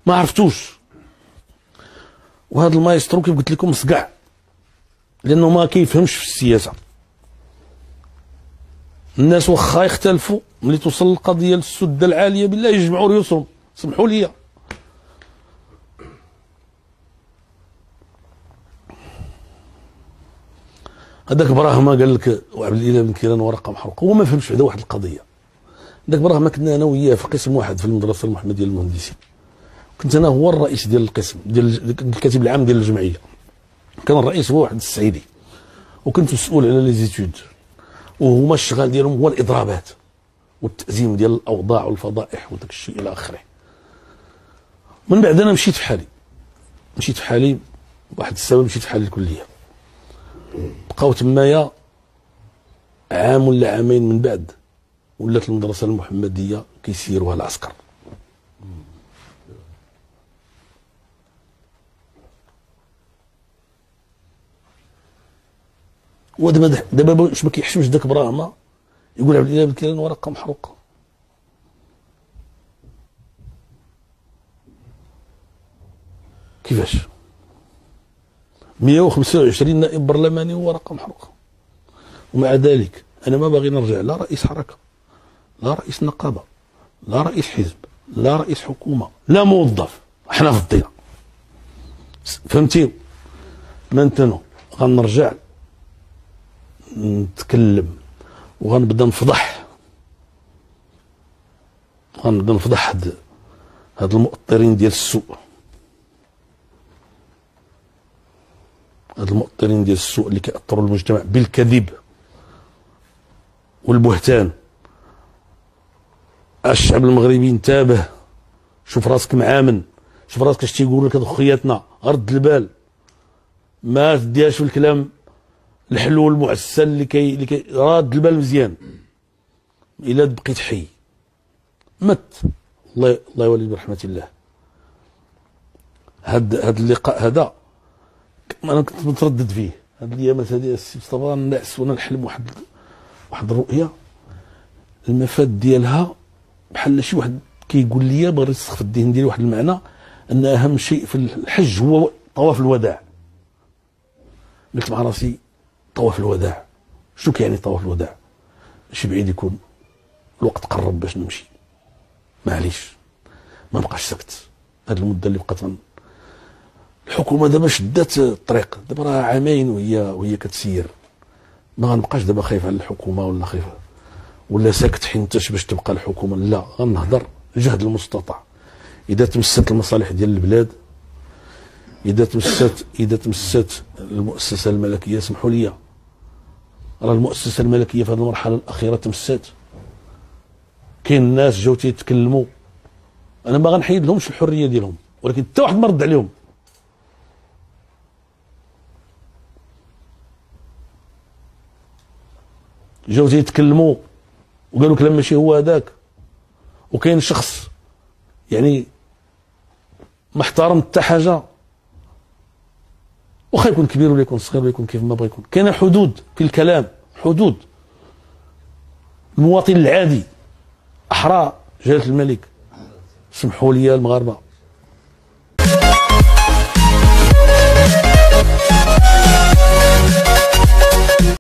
ما عرفتوش. وهذا المايسترو كيف قلت لكم صقع، لانه ما كيفهمش في السياسه. الناس واخا يختلفوا، ملي توصل القضيه للسده العاليه بالله يجمعوا رؤوسهم. سمحوا لي، هذاك براهما قال لك وعبد الاله بن كيران ورقه محروقه، هو ما فهمش بعدا واحد القضيه. هذاك براهما كنا انا وياه في قسم واحد في المدرسه المحمديه للمهندسين، كنت انا هو الرئيس ديال القسم، ديال الكاتب العام ديال الجمعيه. كان الرئيس هو واحد السعيدي، وكنت مسؤول على لي زيتود، وهما الشغال ديالهم هو الاضرابات والتأزيم ديال الاوضاع والفضائح وداك الشيء الى اخره. من بعد انا مشيت في حالي بواحد السبب، مشيت في حالي الكليه. بقاو تمايا عام ولا عامين من بعد ولات المدرسه المحمديه كيسيروها العسكر. ودابا باش ما كيحشمش داك براهما يقول عبد الاله بن كيران ورقه محروقه. كيفاش 125 نائب برلماني وورقه محروقه؟ ومع ذلك انا ما باغي نرجع لا رئيس حركه، لا رئيس نقابه، لا رئيس حزب، لا رئيس حكومه، لا موظف، حنا في الضيعه. فهمتي؟ مانتنو غنرجع نتكلم وغنبدا نفضح هاد المؤطرين ديال السوء، اللي كيأطروا المجتمع بالكذب والبهتان. الشعب المغربي انتبه، شوف راسك معامن، شوف راسك اش تيقول لك هاد خوياتنا، رد البال، ما تديهاش في الكلام الحلو المعسل اللي كي راد البال مزيان. الا بقيت حي مت، الله يولي برحمه الله. هاد اللقاء هذا انا كنت متردد فيه هاد الايامات هذه السي مصطفى، نعس وانا نحلم واحد الرؤيه المفاد ديالها بحال شي واحد كيقول لي باغي يرسخ في الذهن ديالي واحد المعنى ان اهم شيء في الحج هو طواف الوداع. قلت مع راسي طواف الوداع، شنو كيعني طواف الوداع؟ شي بعيد يكون الوقت قرب باش نمشي، معليش ما نبقاش ساكت. هاد المده اللي بقات الحكومه دابا شدات الطريق، دابا راه عامين وهي كتسير. ما غنبقاش دابا خايف على الحكومه ولا ساكت حينتاش باش تبقى الحكومه، لا غنهضر جهد المستطاع. اذا تمست المصالح ديال البلاد، اذا تمست المؤسسه الملكيه، سمحوا لي، راه المؤسسه الملكيه في هذه المرحله الاخيره تمست. كاين الناس جاو تيتكلموا، انا ما غنحيد لهمش الحريه ديالهم، ولكن حتى واحد ما رد عليهم. جاو تيتكلموا وقالوا كلام ماشي هو هذاك، وكاين شخص يعني ما احترم حتى حاجه، واخا يكون كبير ولا يكون صغير ولا يكون كيف ما بغى يكون. كاين حدود في الكلام، حدود. المواطن العادي احرى جلاله الملك، سمحوا لي المغاربه،